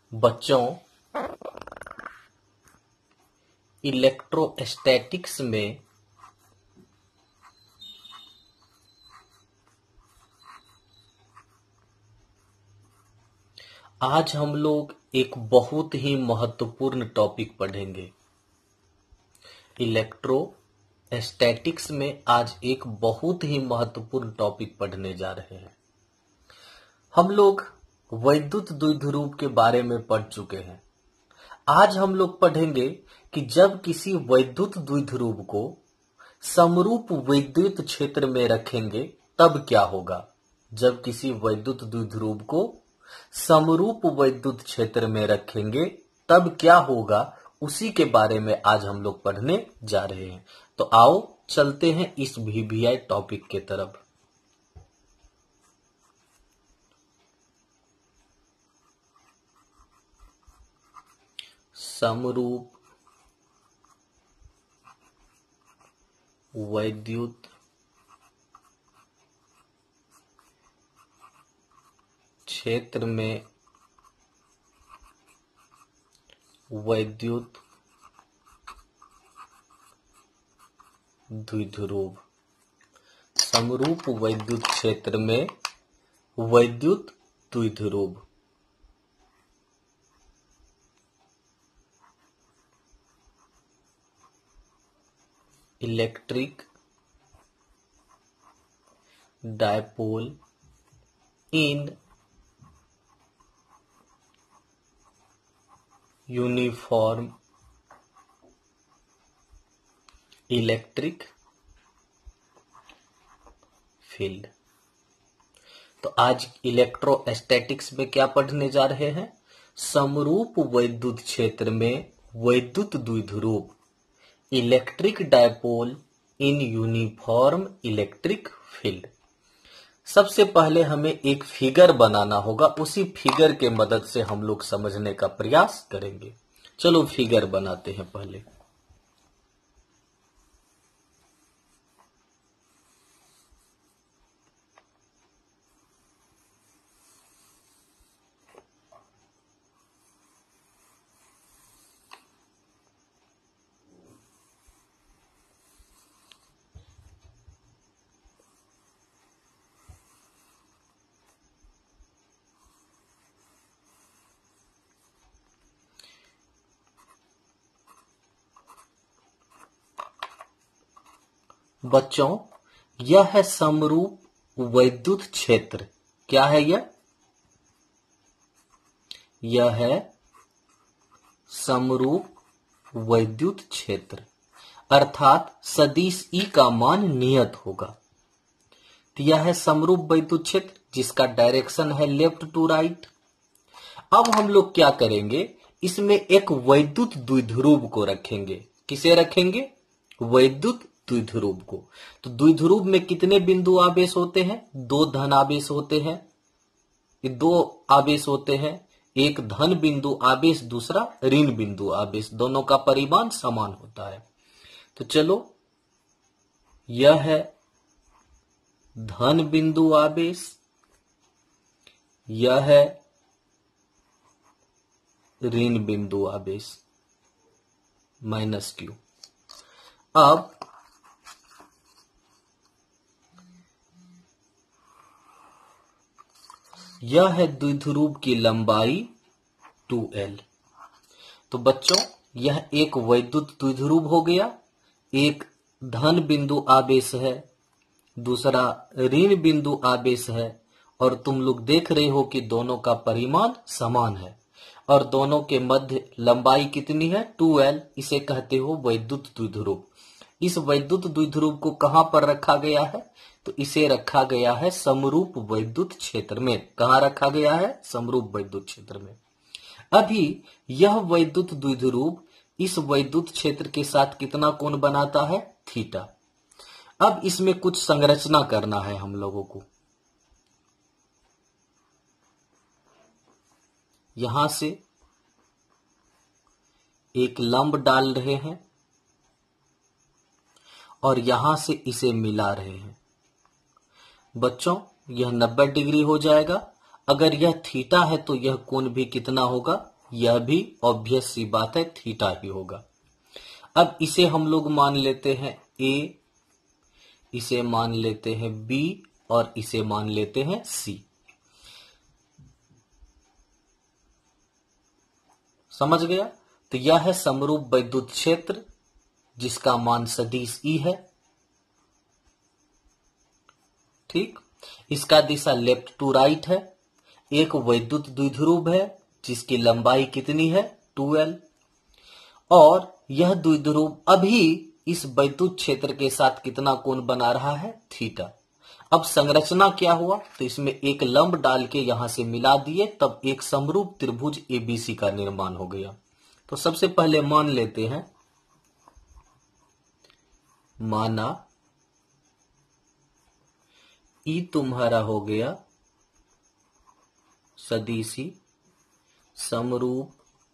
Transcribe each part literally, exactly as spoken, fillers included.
बच्चों, इलेक्ट्रोस्टैटिक्स में आज हम लोग एक बहुत ही महत्वपूर्ण टॉपिक पढ़ेंगे। इलेक्ट्रोस्टैटिक्स में आज एक बहुत ही महत्वपूर्ण टॉपिक पढ़ने जा रहे हैं। हम लोग वैद्युत द्विध्रुव के बारे में पढ़ चुके हैं। आज हम लोग पढ़ेंगे कि जब किसी वैद्युत द्विध्रुव को समरूप विद्युत क्षेत्र में रखेंगे तब क्या होगा। जब किसी वैद्युत द्विध्रुव को समरूप विद्युत क्षेत्र में रखेंगे तब क्या होगा, उसी के बारे में आज हम लोग पढ़ने जा रहे हैं। तो आओ चलते हैं इस वीवीआई टॉपिक के तरफ। समरूप वैद्युत क्षेत्र में वैद्युत द्विध्रुव। समरूप वैद्युत क्षेत्र में वैद्युत द्विध्रुव। Electric dipole in uniform electric field. तो आज इलेक्ट्रोस्टैटिक्स में क्या पढ़ने जा रहे हैं? समरूप वैद्युत क्षेत्र में वैद्युत द्विध्रुव, electric dipole in uniform electric field. सबसे पहले हमें एक फिगर बनाना होगा, उसी फिगर के मदद से हम लोग समझने का प्रयास करेंगे। चलो फिगर बनाते हैं पहले। बच्चों, यह है समरूप वैद्युत क्षेत्र। क्या है यह? यह है समरूप वैद्युत क्षेत्र, अर्थात सदिश ई का मान नियत होगा। तो यह है समरूप वैद्युत क्षेत्र जिसका डायरेक्शन है लेफ्ट टू राइट। अब हम लोग क्या करेंगे, इसमें एक वैद्युत द्विध्रुव को रखेंगे। किसे रखेंगे? वैद्युत द्विध्रुव को। तो द्विध्रुव में कितने बिंदु आवेश होते हैं? दो धन आवेश होते हैं। ये दो आवेश होते हैं, एक धन बिंदु आवेश, दूसरा ऋण बिंदु आवेश। दोनों का परिमाण समान होता है। तो चलो, यह है धन बिंदु आवेश, यह है ऋण बिंदु आवेश, माइनस क्यू। अब यह है द्विध्रुव की लंबाई टू एल। तो बच्चों, यह एक वैद्युत द्विध्रुव हो गया। एक धन बिंदु आवेश है, दूसरा ऋण बिंदु आवेश है, और तुम लोग देख रहे हो कि दोनों का परिमाण समान है और दोनों के मध्य लंबाई कितनी है? Two L. इसे कहते हो वैद्युत द्विध्रुव। इस वैद्युत द्विध्रुव को कहां पर रखा गया है? तो इसे रखा गया है समरूप वैद्युत क्षेत्र में। कहां रखा गया है? समरूप वैद्युत क्षेत्र में। अभी यह वैद्युत द्विध्रुव इस वैद्युत क्षेत्र के साथ कितना कोण बनाता है? थीटा। अब इसमें कुछ संरचना करना है हम लोगों को। यहां से एक लंब डाल रहे हैं और यहां से इसे मिला रहे हैं। बच्चों, यह नब्बे डिग्री हो जाएगा। अगर यह थीटा है तो यह कोण भी कितना होगा? यह भी ऑब्वियस सी बात है थीटा ही होगा। अब इसे हम लोग मान लेते हैं ए, इसे मान लेते हैं बी और इसे मान लेते हैं सी। समझ गया? तो यह है समरूप वैद्युत क्षेत्र जिसका मान सदिश ई है। ठीक, इसका दिशा लेफ्ट टू राइट है। एक वैद्युत द्विध्रुव है जिसकी लंबाई कितनी है, टू एल, और यह द्विध्रुव अभी इस वैद्युत क्षेत्र के साथ कितना कोण बना रहा है, थीटा। अब संरचना क्या हुआ, तो इसमें एक लंब डाल के यहां से मिला दिए, तब एक समरूप त्रिभुज एबीसी का निर्माण हो गया। तो सबसे पहले मान लेते हैं, माना ई तुम्हारा हो गया सदिशी समरूप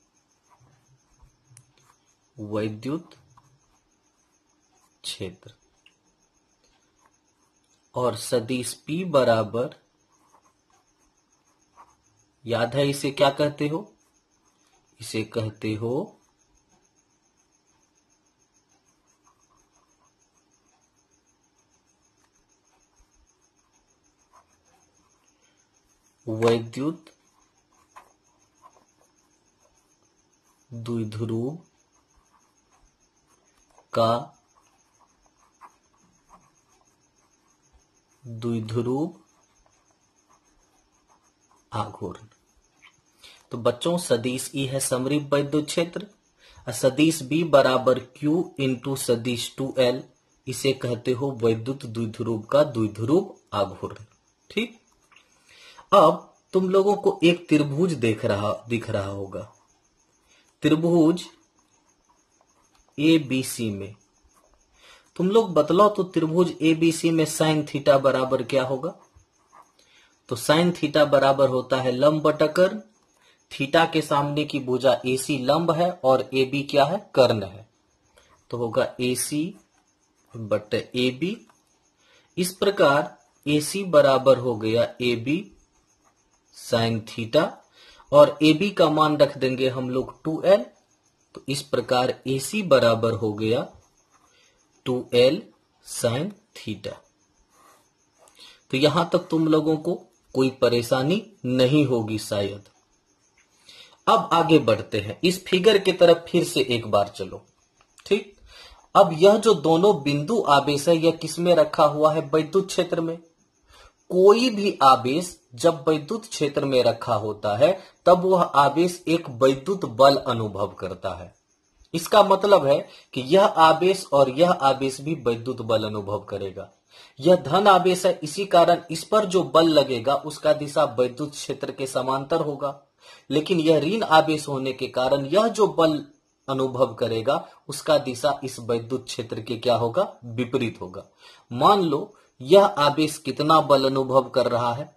वैद्युत क्षेत्र और सदिश P बराबर, याद है इसे क्या कहते हो, इसे कहते हो वैद्युत द्विध्रुव का द्विध्रुव आघूर्ण। तो बच्चों सदिश ई है समरूप वैद्युत क्षेत्र, सदिश बी बराबर क्यू इंटू सदिश टू एल, इसे कहते हो वैद्युत द्विध्रुव का द्विध्रुव आघूर्ण। ठीक, अब तुम लोगों को एक त्रिभुज देख रहा दिख रहा होगा, त्रिभुज ए बी सी में। तुम लोग बतलाओ तो त्रिभुज ए बी सी में साइन थीटा बराबर क्या होगा, तो साइन थीटा बराबर होता है लंब बटा कर्ण। थीटा के सामने की भुजा एसी लंब है और ए बी क्या है, कर्ण है, तो होगा एसी बटा ए बी। इस प्रकार एसी बराबर हो गया ए बी साइन थीटा, और ए बी का मान रख देंगे हम लोग टू एल, तो इस प्रकार एसी बराबर हो गया टू एल साइन थीटा। तो यहां तक तुम लोगों को कोई परेशानी नहीं होगी शायद। अब आगे बढ़ते हैं, इस फिगर की तरफ फिर से एक बार चलो। ठीक, अब यह जो दोनों बिंदु आवेश है, यह किसमें रखा हुआ है, वैद्युत क्षेत्र में। कोई भी आवेश जब वैद्युत क्षेत्र में रखा होता है तब वह आवेश एक वैद्युत बल अनुभव करता है। इसका मतलब है कि यह आवेश और यह आवेश भी वैद्युत बल अनुभव करेगा। यह धन आवेश है, इसी कारण इस पर जो बल लगेगा उसका दिशा वैद्युत क्षेत्र के समांतर होगा, लेकिन यह ऋण आवेश होने के कारण यह जो बल अनुभव करेगा उसका दिशा इस वैद्युत क्षेत्र के क्या होगा, विपरीत होगा। मान लो यह आवेश कितना बल अनुभव कर रहा है,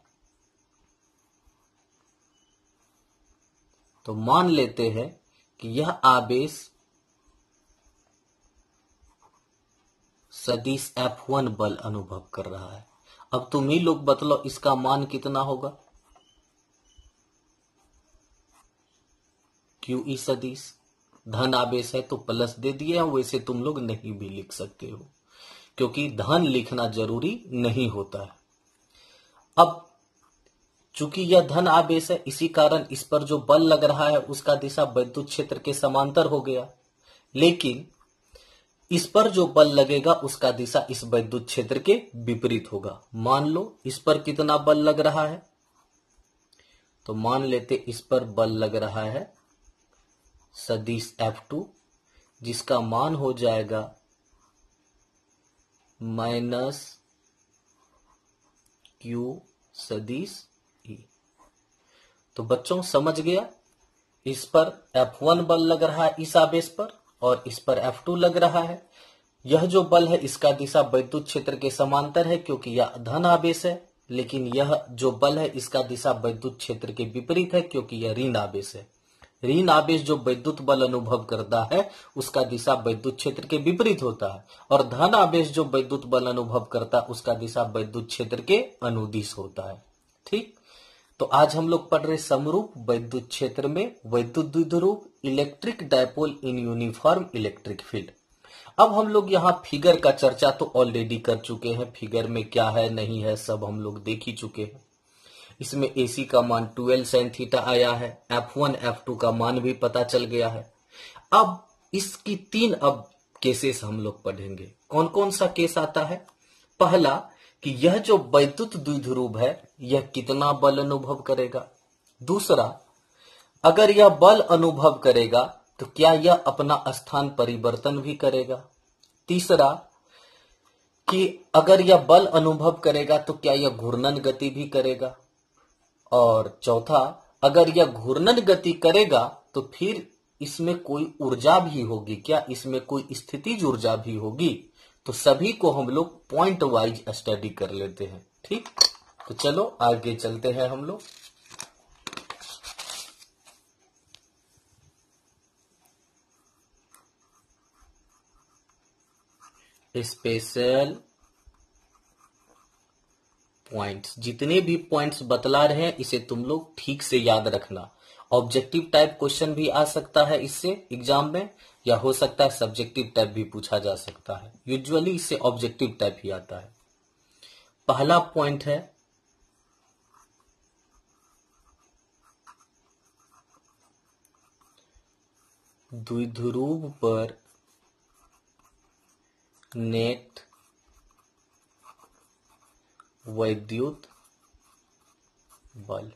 तो मान लेते हैं कि यह आवेश सदिश एफ वन बल अनुभव कर रहा है। अब तुम ही लोग बतलाओ इसका मान कितना होगा, क्यू ई सदिश धन आवेश है तो प्लस दे दिए, वैसे तुम लोग नहीं भी लिख सकते हो क्योंकि धन लिखना जरूरी नहीं होता है। अब चूंकि यह धन आवेश है इसी कारण इस पर जो बल लग रहा है उसका दिशा वैद्युत क्षेत्र के समांतर हो गया, लेकिन इस पर जो बल लगेगा उसका दिशा इस वैद्युत क्षेत्र के विपरीत होगा। मान लो इस पर कितना बल लग रहा है, तो मान लेते इस पर बल लग रहा है सदिश एफ टू, जिसका मान हो जाएगा माइनस क्यू सदिश ई। तो बच्चों समझ गया, इस पर एफ वन बल लग रहा है इस आवेश पर और इस पर एफ टू लग रहा है। यह जो बल है इसका दिशा वैद्युत क्षेत्र के समांतर है क्योंकि यह धन आवेश है, लेकिन यह जो बल है इसका दिशा वैद्युत क्षेत्र के विपरीत है क्योंकि यह ऋण आवेश है। ऋण आवेश जो वैद्युत बल अनुभव करता है उसका दिशा वैद्युत क्षेत्र के विपरीत होता है, और धन आवेश जो वैद्युत बल अनुभव करता है उसका दिशा वैद्युत क्षेत्र के अनुदिश होता है। ठीक, तो आज हम लोग पढ़ रहे समरूप वैद्युत क्षेत्र में वैद्युत द्विध्रुव electric dipole in uniform electric field. अब हम लोग यहाँ फिगर का चर्चा तो ऑलरेडी कर चुके हैं, फिगर में क्या है नहीं है सब हम लोग देख ही चुके हैं। इसमें एसी का मान ट्वेल्व साइन थीटा आया है, एफ वन एफ टू का मान भी पता चल गया है। अब इसकी तीन अब केसेस हम लोग पढ़ेंगे। कौन कौन सा केस आता है? पहला कि यह जो वैद्युत द्विध्रुव है यह कितना बल अनुभव करेगा। दूसरा, अगर यह बल अनुभव करेगा तो क्या यह अपना स्थान परिवर्तन भी करेगा। तीसरा, कि अगर यह बल अनुभव करेगा तो क्या यह घूर्णन गति भी करेगा। और चौथा, अगर यह घूर्णन गति करेगा तो फिर इसमें कोई ऊर्जा भी होगी क्या, इसमें कोई स्थितिज ऊर्जा भी होगी। तो सभी को हम लोग पॉइंट वाइज स्टडी कर लेते हैं। ठीक, तो चलो आगे चलते हैं हम लोग। स्पेशल पॉइंट्स, जितने भी पॉइंट्स बतला रहे हैं इसे तुम लोग ठीक से याद रखना। ऑब्जेक्टिव टाइप क्वेश्चन भी आ सकता है इससे एग्जाम में, या हो सकता है सब्जेक्टिव टाइप भी पूछा जा सकता है। यूजुअली इससे ऑब्जेक्टिव टाइप ही आता है। पहला पॉइंट है द्विध्रुव पर नेट वैद्युत बल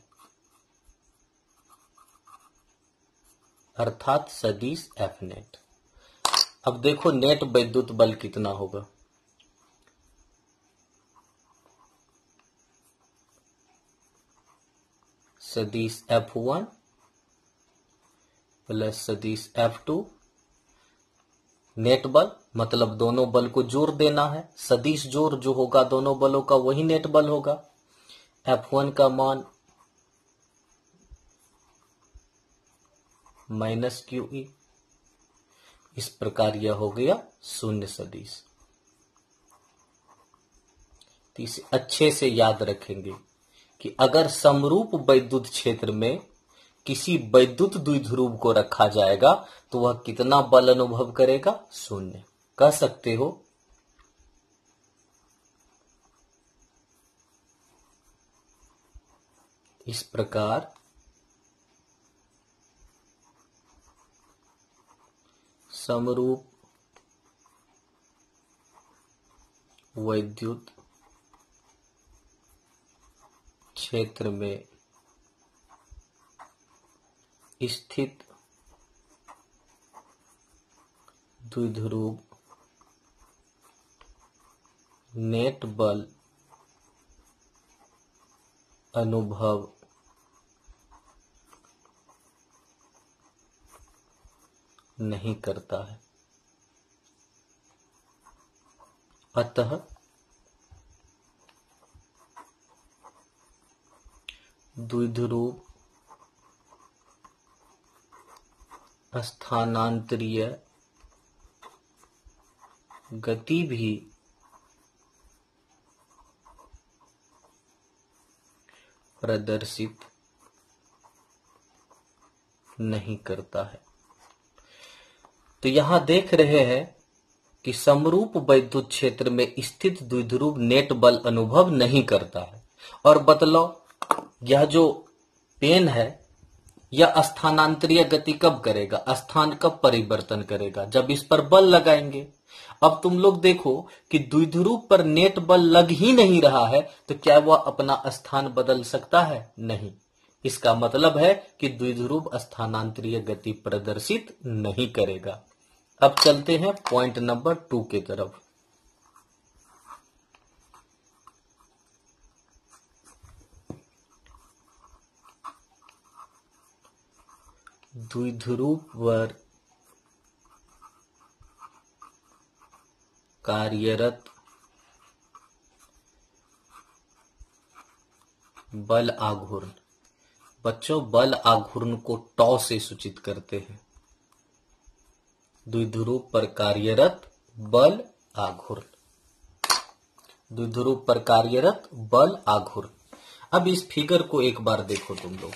अर्थात सदिश एफ नेट। अब देखो नेट वैद्युत बल कितना होगा। सदिश एफ वन प्लस सदिश एफ टू, नेट बल मतलब दोनों बल को जोड़ देना है। सदिश जोड़ जो होगा दोनों बलों का वही नेट बल होगा। एफ वन का मान माइनस क्यू ई, इस प्रकार यह हो गया शून्य सदिश। तो इसे अच्छे से याद रखेंगे कि अगर समरूप वैद्युत क्षेत्र में किसी वैद्युत द्विध्रुव को रखा जाएगा तो वह कितना बल अनुभव करेगा? शून्य। कह सकते हो इस प्रकार समरूप वैद्युत क्षेत्र में स्थित द्विध्रुव नेट बल अनुभव नहीं करता है। अतः द्विध्रुव स्थानांतरीय गति भी प्रदर्शित नहीं करता है। तो यहां देख रहे हैं कि समरूप वैद्युत क्षेत्र में स्थित द्विध्रुव नेट बल अनुभव नहीं करता है। और बतलाओ यह जो पेन है यह स्थानांतरीय गति कब करेगा, स्थान कब परिवर्तन करेगा? जब इस पर बल लगाएंगे। अब तुम लोग देखो कि द्विध्रुव पर नेट बल लग ही नहीं रहा है तो क्या वह अपना स्थान बदल सकता है? नहीं। इसका मतलब है कि द्विध्रुव स्थानांतरीय गति प्रदर्शित नहीं करेगा। अब चलते हैं पॉइंट नंबर टू के तरफ। द्विध्रुव पर कार्यरत बल आघूर्ण। बच्चों बल आघूर्ण को टॉ से सूचित करते हैं। द्विध्रुव पर कार्यरत बल आघूर्ण, द्विध्रुव पर कार्यरत बल आघूर्ण। अब इस फिगर को एक बार देखो तुम लोग।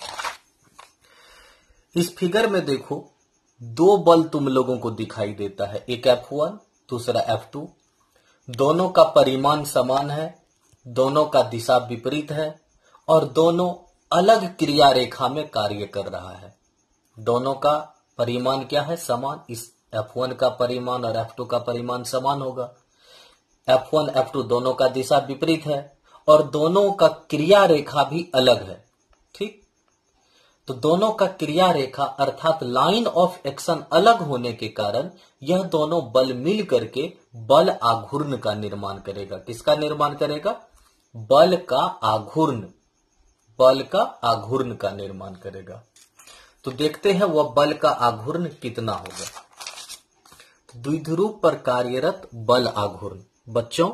इस फिगर में देखो दो बल तुम लोगों को दिखाई देता है, एक एफ वन दूसरा एफ टू। दोनों का परिमाण समान है, दोनों का दिशा विपरीत है और दोनों अलग क्रिया रेखा में कार्य कर रहा है। दोनों का परिमाण क्या है? समान। इस एफ वन का परिमाण और एफ टू का परिमाण समान होगा। एफ वन एफ टू दोनों का दिशा विपरीत है और दोनों का क्रिया रेखा भी अलग है। ठीक, तो दोनों का क्रिया रेखा अर्थात लाइन ऑफ एक्शन अलग होने के कारण यह दोनों बल मिल करके बल आघूर्ण का निर्माण करेगा। किसका निर्माण करेगा? बल का आघूर्ण, बल का आघूर्ण का निर्माण करेगा। तो देखते हैं वह बल का आघूर्ण कितना होगा। द्विध्रुव पर कार्यरत बल आघूर्ण। बच्चों,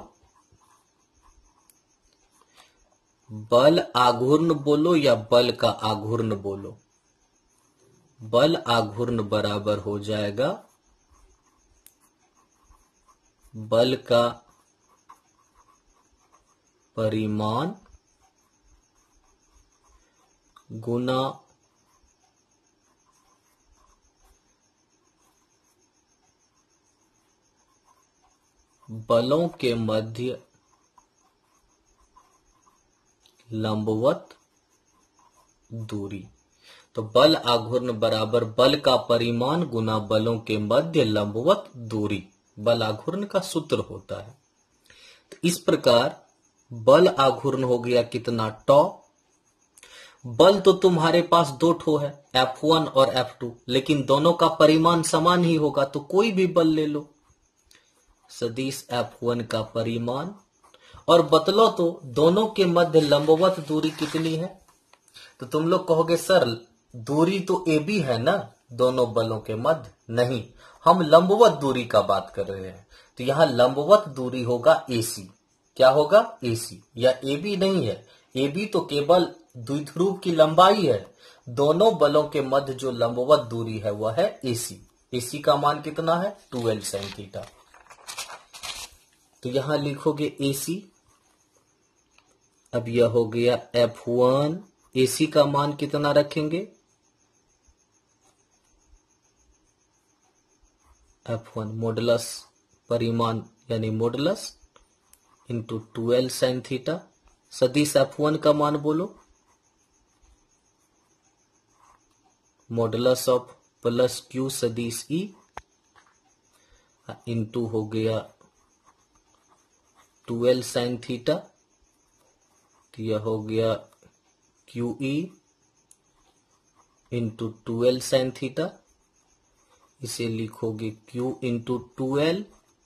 बल आघूर्ण बोलो या बल का आघूर्ण बोलो? बल आघूर्ण बराबर हो जाएगा बल का परिमाण गुना बलों के मध्य लंबवत दूरी। तो बल आघूर्ण बराबर बल का परिमाण गुना बलों के मध्य लंबवत दूरी, बल आघूर्ण का सूत्र होता है। तो इस प्रकार बल आघूर्ण हो गया कितना? टॉ। बल तो तुम्हारे पास दो ठो है, एफ वन और एफ टू, लेकिन दोनों का परिमाण समान ही होगा, तो कोई भी बल ले लो। सदिश एफ वन का परिमाण और बतलो तो दोनों के मध्य लंबवत दूरी कितनी है? तो तुम लोग कहोगे सर दूरी तो ए बी है ना दोनों बलों के मध्य। नहीं, हम लंबवत दूरी का बात कर रहे हैं। तो यहां लंबवत दूरी होगा एसी। क्या होगा? एसी। या ए बी नहीं है, ए बी तो केवल द्विध्रुव की लंबाई है। दोनों बलों के मध्य जो लंबवत दूरी है वह है एसी। एसी का मान कितना है? Twelve sine theta. तो यहां लिखोगे एसी। अब यह हो गया एफ वन। एसी का मान कितना रखेंगे? एफ वन मॉडुलस परिमाण यानी modulus into twelve sine theta. सदिश एफ वन का मान बोलो। मॉडुलस ऑफ प्लस क्यू सदिश ई इंटू हो गया ट्वेल्व साइन थीटा। तो यह हो गया Q E into twelve sine theta. इसे लिखोगे Q into twelve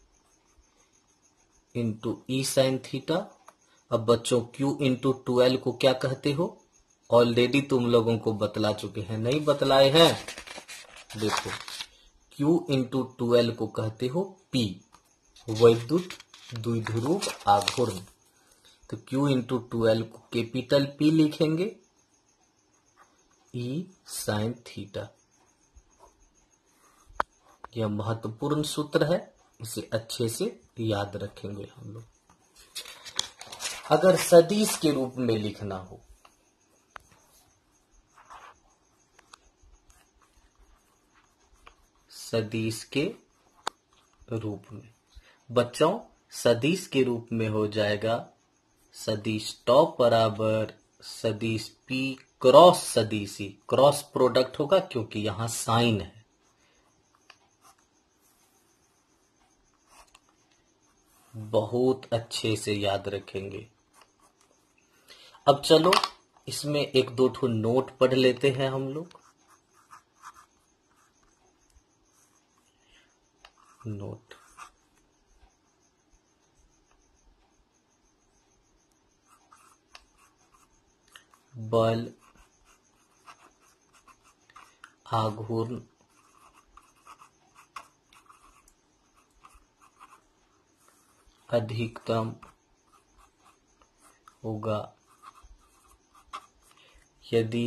into E sine theta. अब बच्चों क्यू इंटू ट्वेल्व को क्या कहते हो? ऑलरेडी तुम लोगों को बतला चुके हैं, नहीं बतलाए हैं? देखो क्यू इंटू ट्वेल्व को कहते हो पी, वैद्युत द्विध्रुव आघूर्ण। तो Q इंटू ट्वेल्व को कैपिटल P लिखेंगे, E साइन थीटा। यह महत्वपूर्ण सूत्र है, इसे अच्छे से याद रखेंगे हम लोग। अगर सदिश के रूप में लिखना हो, सदिश के रूप में बच्चों, सदिश के रूप में हो जाएगा सदिश टॉप बराबर सदिश P क्रॉस सदिश ई। क्रॉस प्रोडक्ट होगा क्योंकि यहां साइन है। बहुत अच्छे से याद रखेंगे। अब चलो इसमें एक दो ठो नोट पढ़ लेते हैं हम लोग। नोट बल आघूर्ण अधिकतम होगा यदि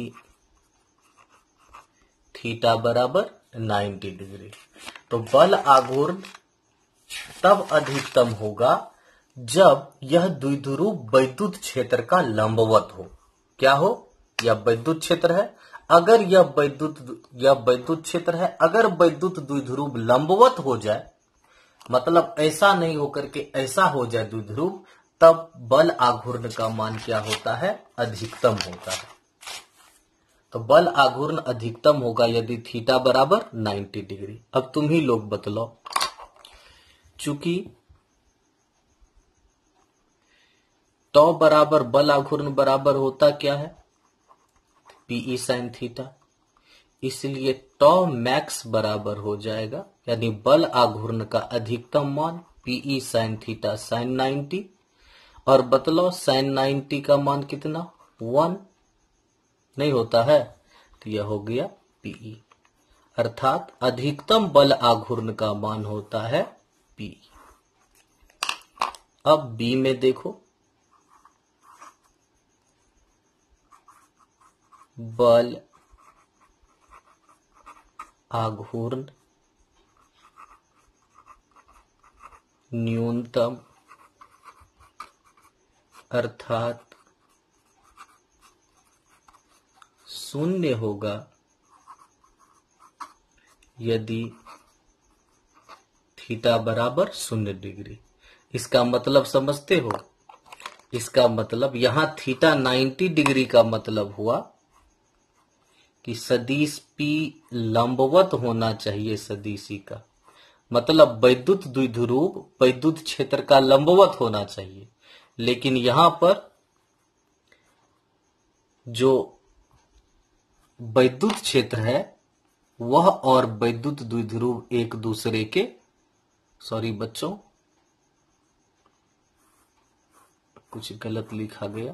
थीटा बराबर नब्बे डिग्री। तो बल आघूर्ण तब अधिकतम होगा जब यह द्विध्रुव वैद्युत क्षेत्र का लंबवत हो। क्या हो, यह वैद्युत क्षेत्र है। अगर यह वैद्युत यह वैद्युत क्षेत्र है, अगर वैद्युत द्विध्रुव लंबवत हो जाए, मतलब ऐसा नहीं होकर के ऐसा हो जाए द्विध्रुव, तब बल आघूर्ण का मान क्या होता है, अधिकतम होता है। तो बल आघूर्ण अधिकतम होगा यदि थीटा बराबर नब्बे डिग्री। अब तुम ही लोग बतलाओ, चूंकि टॉ बराबर बल आघूर्ण बराबर होता क्या है, पीई साइन थीटा, इसलिए टॉ मैक्स बराबर हो जाएगा, यानी बल आघूर्ण का अधिकतम मान P E sine theta sine ninety. और बतलाओ साइन नाइन्टी का मान कितना, वन नहीं होता है, तो यह हो गया पीई, अर्थात अधिकतम बल आघूर्ण का मान होता है पी। अब बी में देखो, बल आघूर्ण न्यूनतम अर्थात शून्य होगा यदि थीटा बराबर शून्य डिग्री। इसका मतलब समझते हो, इसका मतलब यहां थीटा नब्बे डिग्री का मतलब हुआ कि सदिश P लंबवत होना चाहिए सदिशी का, मतलब वैद्युत द्विध्रुव वैद्युत क्षेत्र का लंबवत होना चाहिए। लेकिन यहां पर जो वैद्युत क्षेत्र है वह और वैद्युत द्विध्रुव एक दूसरे के, सॉरी बच्चों कुछ गलत लिखा गया,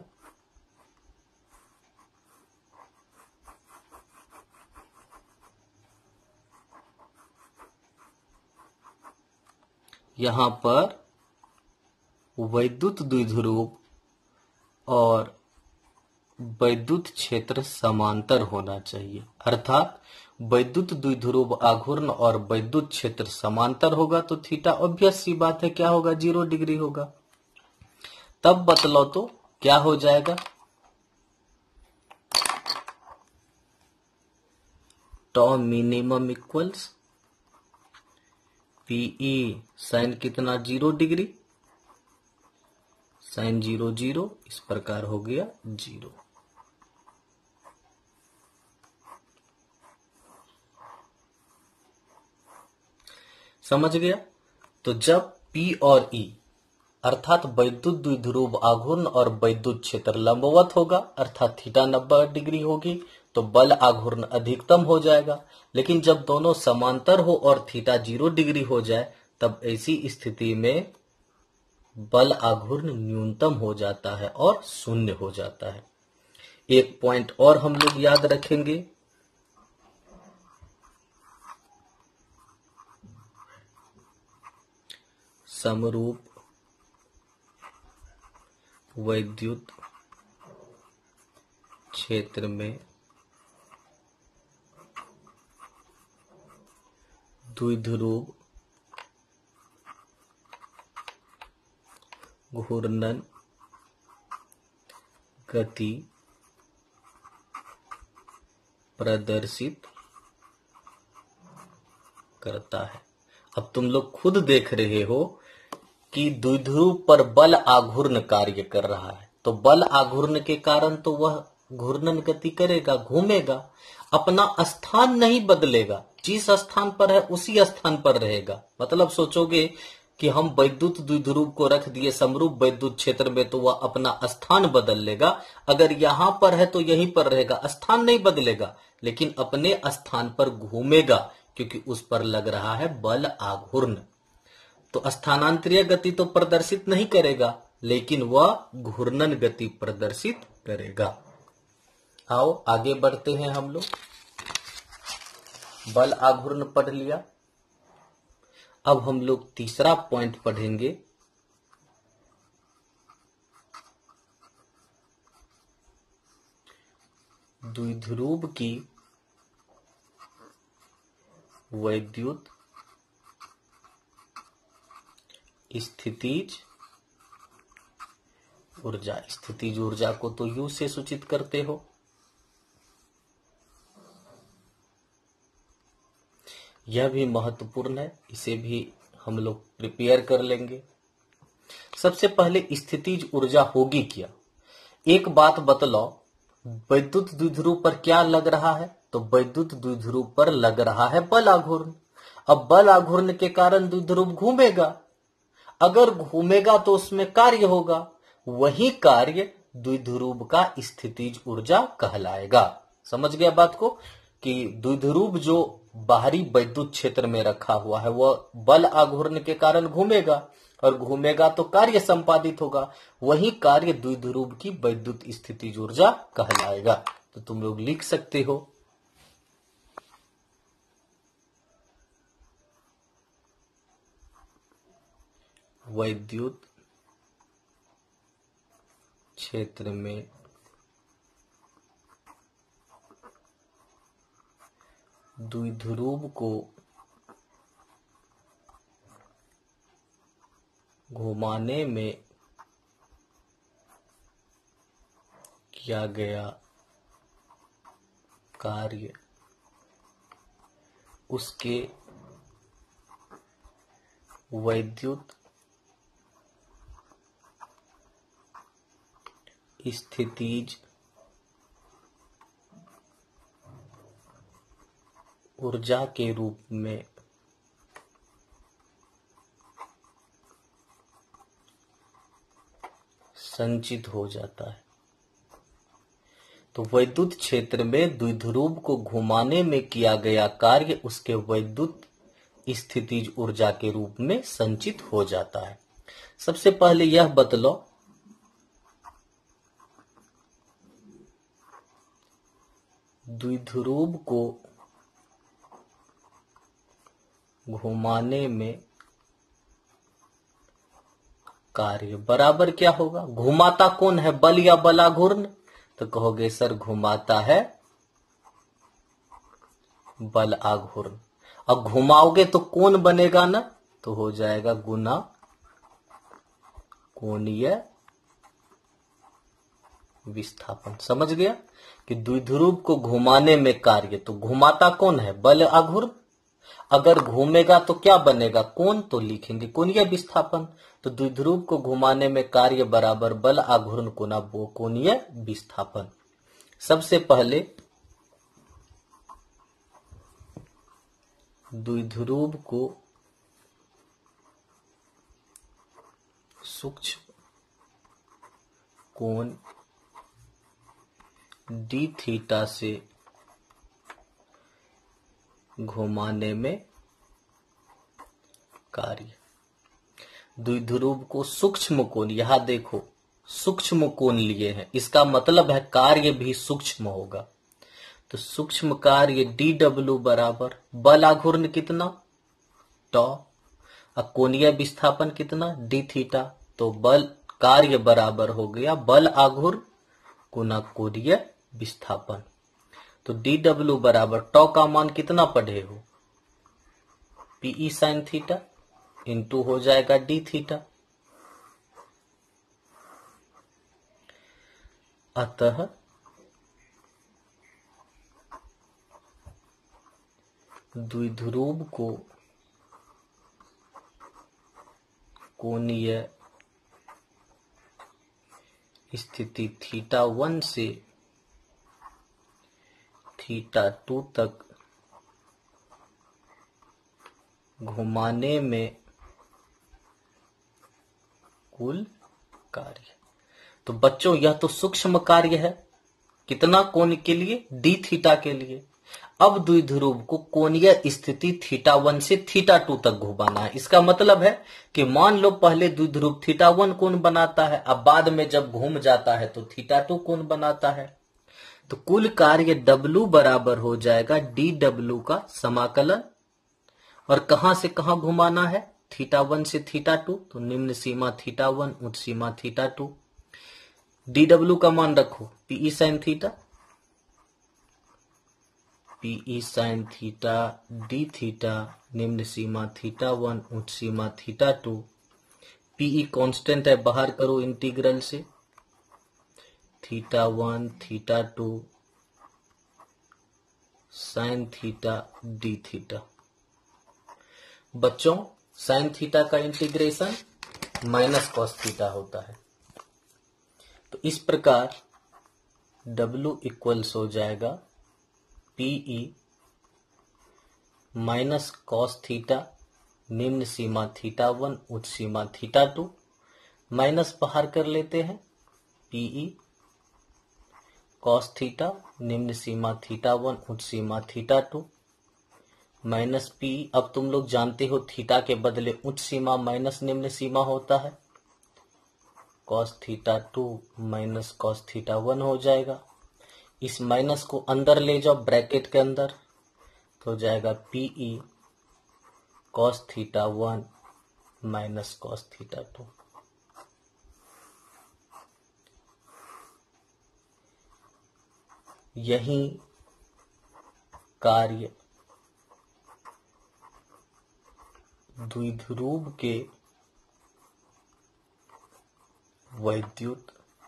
यहां पर वैद्युत द्विध्रुव और वैद्युत क्षेत्र समांतर होना चाहिए, अर्थात वैद्युत द्विध्रुव आघूर्ण और वैद्युत क्षेत्र समांतर होगा तो थीटा ऑब्वियस सी बात है क्या होगा, जीरो डिग्री होगा। तब बतलाओ तो क्या हो जाएगा, tau minimum equals P E sine कितना, zero degree, sine zero zero, इस प्रकार हो गया जीरो। समझ गया। तो जब P और E अर्थात वैद्युत द्विध्रुव आघूर्ण और वैद्युत क्षेत्र लंबवत होगा, अर्थात थीटा नब्बे डिग्री होगी, तो बल आघूर्ण अधिकतम हो जाएगा। लेकिन जब दोनों समांतर हो और थीटा जीरो डिग्री हो जाए, तब ऐसी स्थिति में बल आघूर्ण न्यूनतम हो जाता है और शून्य हो जाता है। एक पॉइंट और हम लोग याद रखेंगे, समरूप वैद्युत क्षेत्र में द्विध्रुव घूर्णन गति प्रदर्शित करता है। अब तुम लोग खुद देख रहे हो कि द्विध्रुव पर बल आघूर्ण कार्य कर रहा है, तो बल आघूर्ण के कारण तो वह घूर्णन गति करेगा, घूमेगा, अपना स्थान नहीं बदलेगा, जिस स्थान पर है उसी स्थान पर रहेगा। मतलब सोचोगे कि हम वैद्युत द्विध्रुव को रख दिए समरूप वैद्युत क्षेत्र में तो वह अपना स्थान बदल लेगा, अगर यहां पर है तो यहीं पर रहेगा, स्थान नहीं बदलेगा, लेकिन अपने स्थान पर घूमेगा क्योंकि उस पर लग रहा है बल आघूर्ण। तो स्थानांतरीय गति तो प्रदर्शित नहीं करेगा, लेकिन वह घूर्णन गति प्रदर्शित करेगा। आओ आगे बढ़ते हैं हम लोग। बल आघूर्ण पढ़ लिया, अब हम लोग तीसरा पॉइंट पढ़ेंगे, द्विध्रुव की वैद्युत स्थितिज ऊर्जा। स्थितिज ऊर्जा को तो यू से सूचित करते हो। यह भी महत्वपूर्ण है, इसे भी हम लोग प्रिपेयर कर लेंगे। सबसे पहले स्थितिज ऊर्जा होगी क्या? एक बात बतलाओ, वैद्युत द्विध्रुव पर क्या लग रहा है? तो वैद्युत द्विध्रुव पर लग रहा है बल आघूर्ण। अब बल आघूर्ण के कारण द्विध्रुव घूमेगा, अगर घूमेगा तो उसमें कार्य होगा, वही कार्य द्विध्रुव का स्थितिज ऊर्जा कहलाएगा। समझ गया बात को कि द्विध्रुव जो बाहरी वैद्युत क्षेत्र में रखा हुआ है वह बल आघूर्ण के कारण घूमेगा, और घूमेगा तो कार्य संपादित होगा, वही कार्य द्विध्रुव की वैद्युत स्थितिज ऊर्जा कहलाएगा। तो तुम लोग लिख सकते हो वैद्युत क्षेत्र में द्विध्रुव को घुमाने में किया गया कार्य उसके वैद्युत स्थितिज ऊर्जा के रूप में संचित हो जाता है। तो वैद्युत क्षेत्र में द्विध्रुव को घुमाने में किया गया कार्य उसके वैद्युत स्थितिज ऊर्जा के रूप में संचित हो जाता है। सबसे पहले यह बतलाओ, द्विध्रुव को घुमाने में कार्य बराबर क्या होगा? घुमाता कौन है, बल या बल आघूर्ण? तो कहोगे सर घुमाता है बल आघूर्ण। अब घुमाओगे तो कौन बनेगा ना, तो हो जाएगा गुना कोणीय विस्थापन। समझ गया कि द्विध्रुव को घुमाने में कार्य, तो घुमाता कौन है, बल आघूर्ण। अगर घूमेगा तो क्या बनेगा, कोण, तो लिखेंगे कोणीय विस्थापन। तो द्विध्रुव को घुमाने में कार्य बराबर बल आघूर्ण गुना वो कोणीय विस्थापन। सबसे पहले द्विध्रुव को सूक्ष्म कोण डी थीटा से घुमाने में कार्य। द्विध्रुव को सूक्ष्म कोण, यहां देखो सूक्ष्म कोण लिए हैं, इसका मतलब है कार्य भी सूक्ष्म होगा। तो सूक्ष्म कार्य डी डब्ल्यू बराबर बल आघूर्ण कितना, टॉ, और कोणीय विस्थापन कितना, डी थीटा। तो बल कार्य बराबर हो गया बल आघूर्ण गुना कोणीय विस्थापन। तो डी डब्ल्यू बराबर टॉ का मान कितना पढ़े हो, पीई साइन थीटा इंटू हो जाएगा डी थीटा। अतः द्विध्रुव को कोणीय स्थिति थीटा वन से थीटा टू तक घुमाने में कुल कार्य। तो बच्चों यह तो सूक्ष्म कार्य है, कितना कोण के लिए, डी थीटा के लिए। अब द्विध्रुव को कोणीय स्थिति थीटा वन से थीटा टू तक घुमाना है। इसका मतलब है कि मान लो पहले द्विध्रुव थीटा वन कोण बनाता है, अब बाद में जब घूम जाता है तो थीटा टू कोण बनाता है। तो कुल कार्य W बराबर हो जाएगा डी डब्ल्यू का समाकलन, और कहां से कहां घुमाना है, थीटा वन से थीटा टू। तो निम्न सीमा थीटा वन, उच्च सीमा थीटा टू। डी डब्ल्यू का मान रखो P E sine theta, P E sine theta D theta, निम्न सीमा थीटा वन, उच्च सीमा थीटा टू। पीई कांस्टेंट है, बाहर करो इंटीग्रल से, theta one theta two sine theta D theta. बच्चों साइन थीटा का इंटीग्रेशन माइनस कॉस थीटा होता है। तो इस प्रकार W इक्वल्स हो जाएगा पीई माइनस कॉस थीटा निम्न सीमा थीटा वन उच्च सीमा थीटा टू, माइनस बाहर कर लेते हैं पीई कॉस थीटा निम्न सीमा थीटा वन उच्च सीमा थीटा टू, माइनस पीई। अब तुम लोग जानते हो थीटा के बदले उच्च सीमा माइनस निम्न सीमा होता है, cos theta two minus cos theta one हो जाएगा। इस माइनस को अंदर ले जाओ ब्रैकेट के अंदर, तो हो जाएगा P E cos theta one minus cos theta two. यही कार्य द्विध्रुव के वैद्युत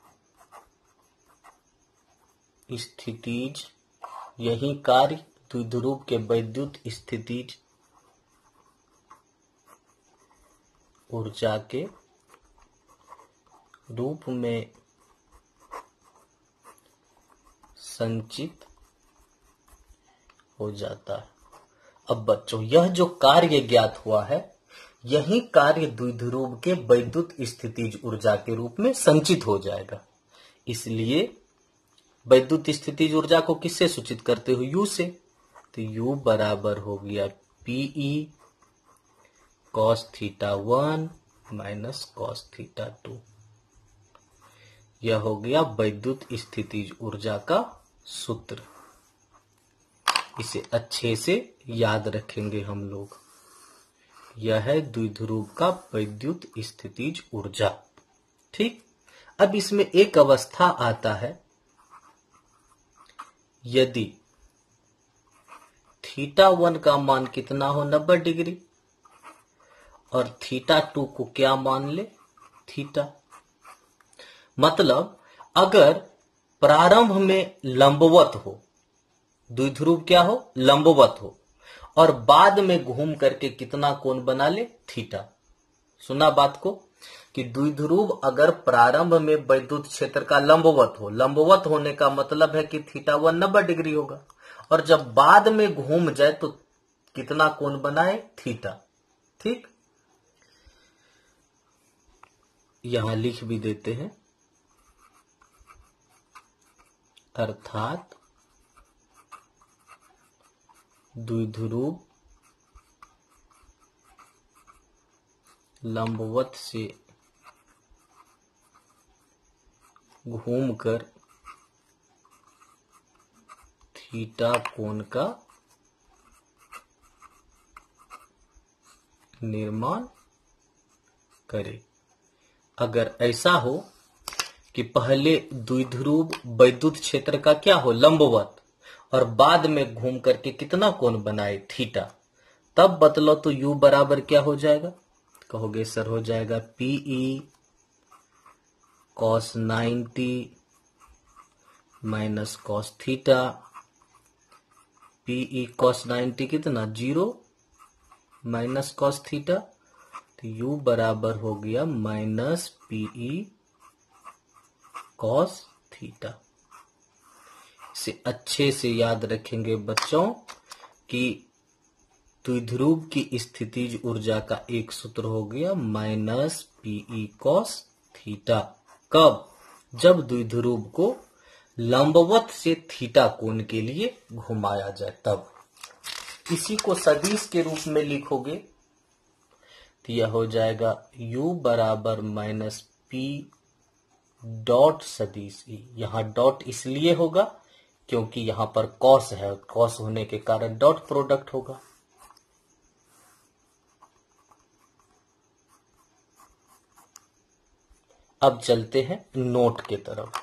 स्थितिज यही कार्य द्विध्रुव के वैद्युत स्थितिज ऊर्जा के रूप में संचित हो जाता है। अब बच्चों यह जो कार्य ज्ञात हुआ है, यही कार्य द्विध्रुव के वैद्युत स्थितिज ऊर्जा के रूप में संचित हो जाएगा। इसलिए वैद्युत स्थितिज ऊर्जा को किससे सूचित करते हो? U से। तो U बराबर हो गया P E cos theta one minus cos theta two. यह हो गया वैद्युत स्थितिज ऊर्जा का सूत्र। इसे अच्छे से याद रखेंगे हम लोग। यह है द्विध्रुव का वैद्युत स्थितिज ऊर्जा। ठीक। अब इसमें एक अवस्था आता है, यदि थीटा वन का मान कितना हो? नब्बे डिग्री, और थीटा टू को क्या मान ले? थीटा। मतलब अगर प्रारंभ में लंबवत हो, द्विध्रुव क्या हो? लंबवत हो, और बाद में घूम करके कितना कोण बना ले? थीटा। सुना बात को कि द्विध्रुव अगर प्रारंभ में वैद्युत क्षेत्र का लंबवत हो, लंबवत होने का मतलब है कि थीटा वन नब्बे डिग्री होगा, और जब बाद में घूम जाए तो कितना कोण बनाए? थीटा। ठीक। यहां लिख भी देते हैं, अर्थात द्विध्रुव लंबवत से घूमकर थीटा कोण का निर्माण करे। अगर ऐसा हो कि पहले द्विध्रुव वैद्युत क्षेत्र का क्या हो? लंबवत, और बाद में घूम करके कितना कोण बनाए? थीटा, तब बतलो तो U बराबर क्या हो जाएगा? कहोगे सर हो जाएगा P E cos ninety minus cos theta. P E cos ninety कितना? जीरो माइनस कॉस थीटा, तो U बराबर हो गया माइनस पीई कॉस थीटा। इसे अच्छे से याद रखेंगे बच्चों कि द्विध्रुव की स्थितिज ऊर्जा का एक सूत्र हो गया माइनस पीई कॉस थीटा। कब? जब द्विध्रुव को लंबवत से थीटा कोण के लिए घुमाया जाए तब। इसी को सदिश के रूप में लिखोगे तो यह हो जाएगा U बराबर माइनस पी डॉट सदिश ई। यहां डॉट इसलिए होगा क्योंकि यहां पर कॉस है, कॉस होने के कारण डॉट प्रोडक्ट होगा। अब चलते हैं नोट के तरफ।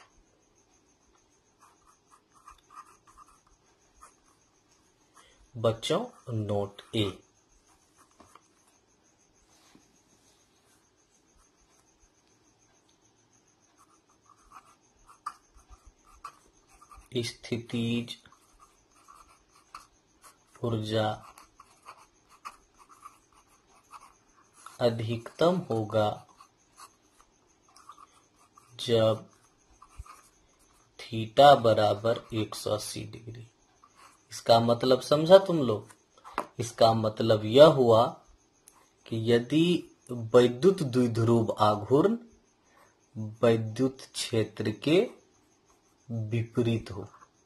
बच्चों नोट ए, स्थितिज ऊर्जा अधिकतम होगा जब थीटा बराबर एक सौ अस्सी डिग्री। इसका मतलब समझा तुम लोग? इसका मतलब यह हुआ कि यदि वैद्युत द्विध्रुव आघूर्ण वैद्युत क्षेत्र के विपरीत हो,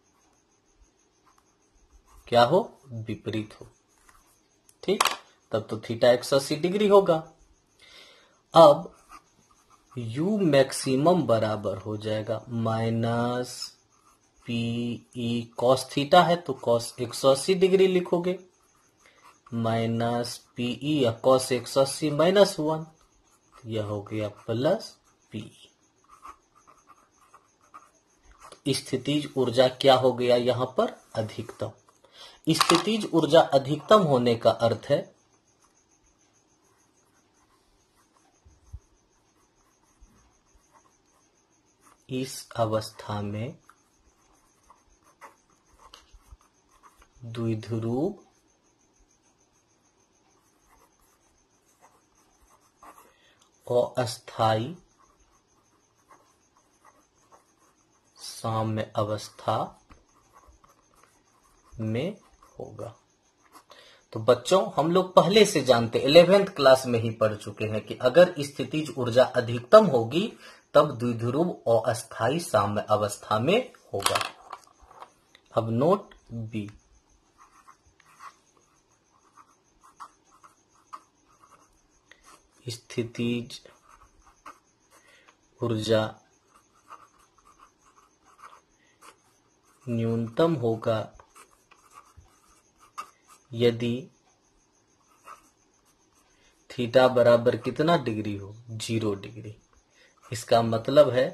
क्या हो? विपरीत हो। ठीक, तब तो थीटा एक सौ अस्सी डिग्री होगा। अब u मैक्सिमम बराबर हो जाएगा minus P E cos theta है तो कॉस एक सौ अस्सी डिग्री लिखोगे, माइनस पीई या कॉस एक सौ अस्सी माइनस वन, यह हो गया प्लस पीई। तो स्थितिज ऊर्जा क्या हो गया यहां पर? अधिकतम। स्थितिज ऊर्जा अधिकतम होने का अर्थ है इस अवस्था में द्विध्रुव अस्थायी साम्य अवस्था में होगा। तो बच्चों, हम लोग पहले से जानते, इलेवेंथ क्लास में ही पढ़ चुके हैं कि अगर स्थितिज ऊर्जा अधिकतम होगी तब द्विध्रुव अस्थायी साम्य अवस्था में होगा। अब नोट बी, स्थितिज ऊर्जा न्यूनतम होगा यदि थीटा बराबर कितना डिग्री हो? Zero degree. इसका मतलब है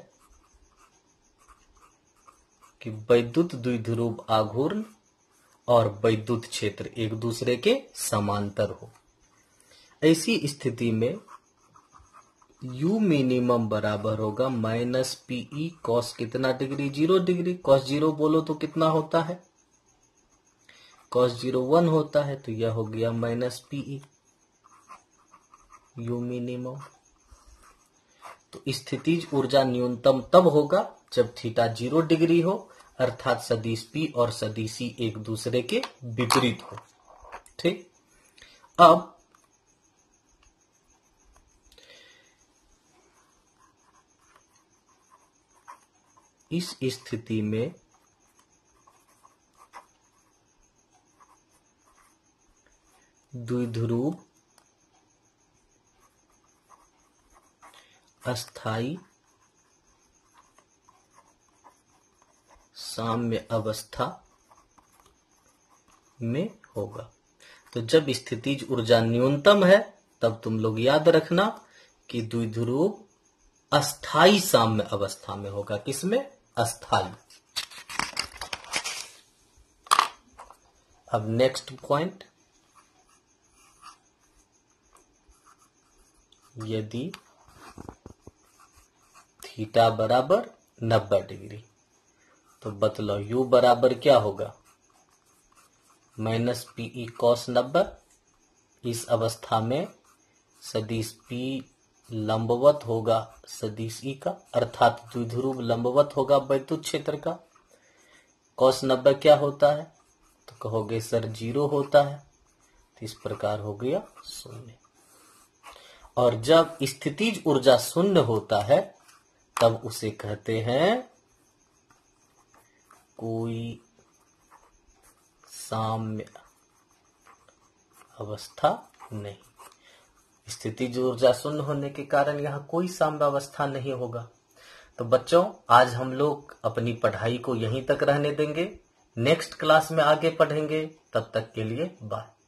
कि वैद्युत द्विध्रुव आघूर्ण और वैद्युत क्षेत्र एक दूसरे के समांतर हो। ऐसी स्थिति में u मिनिमम बराबर होगा माइनस पीई कॉस कितना degree? Zero degree. Cos zero बोलो तो कितना होता है? कॉस जीरो वन होता है, तो यह हो गया माइनस पीई u मिनिमम। तो स्थितिज ऊर्जा न्यूनतम तब होगा जब थीटा जीरो डिग्री हो, अर्थात सदिश P और सदिश C एक दूसरे के विपरीत हो। ठीक, अब इस स्थिति में द्विध्रुव अस्थायी साम्य अवस्था में होगा। तो जब स्थितिज ऊर्जा न्यूनतम है तब तुम लोग याद रखना कि द्विध्रुव अस्थायी साम्य अवस्था में होगा। किसमें? अस्थायी। अब नेक्स्ट पॉइंट, यदि थीटा बराबर नब्बे डिग्री तो बतलाओ u बराबर क्या होगा? माइनस पीई कॉस नब्बे। इस अवस्था में सदिश P लंबवत होगा सदिश E का, अर्थात द्विध्रुव लंबवत होगा वैद्युत क्षेत्र का। कॉस नब्बे क्या होता है? तो कहोगे सर जीरो होता है, तो इस प्रकार हो गया शून्य। और जब स्थितिज ऊर्जा शून्य होता है तब उसे कहते हैं कोई साम्य अवस्था नहीं। स्थितिज ऊर्जा शून्य होने के कारण यहाँ कोई साम्य अवस्था नहीं होगा। तो बच्चों, आज हम लोग अपनी पढ़ाई को यहीं तक रहने देंगे। नेक्स्ट क्लास में आगे पढ़ेंगे। तब तक के लिए बाय।